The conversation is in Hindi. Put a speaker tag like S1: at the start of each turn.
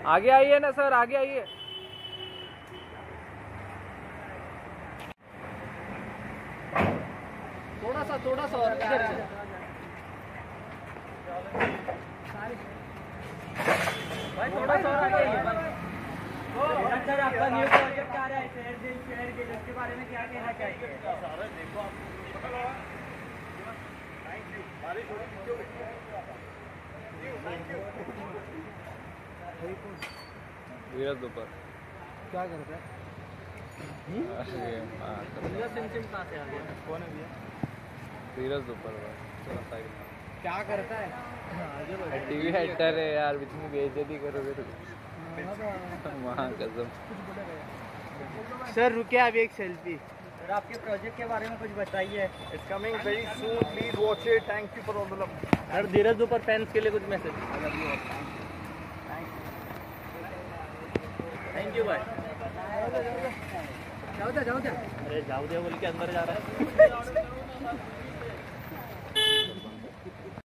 S1: आगे आइए ना सर, आगे आइए। थोड़ा सा और इधर से। भाई थोड़ा सा और आगे आइए। सर आपका न्यू प्रोजेक्ट आ रहा है शहर के, उसके बारे में क्या कहना चाहिए? वीरज दोपहर क्या करता है? कौन है भैया? वीरज दोपहर क्या करता है? टीवी हेटर है यार, बीच में बेइज्जती करोगे तो वहाँ कसम। सर रुकिए, अभी एक सेल्फी। सर आपके प्रोजेक्ट के बारे में कुछ बताइए।
S2: It's coming very soon. Please watch it. Thank you for all the love.
S1: Sir Dheeraj दोपहर फैंस के लिए कुछ मैसेज। थैंक यू भाई। जाओ अरे जाओ बोल के अंदर जा रहा है।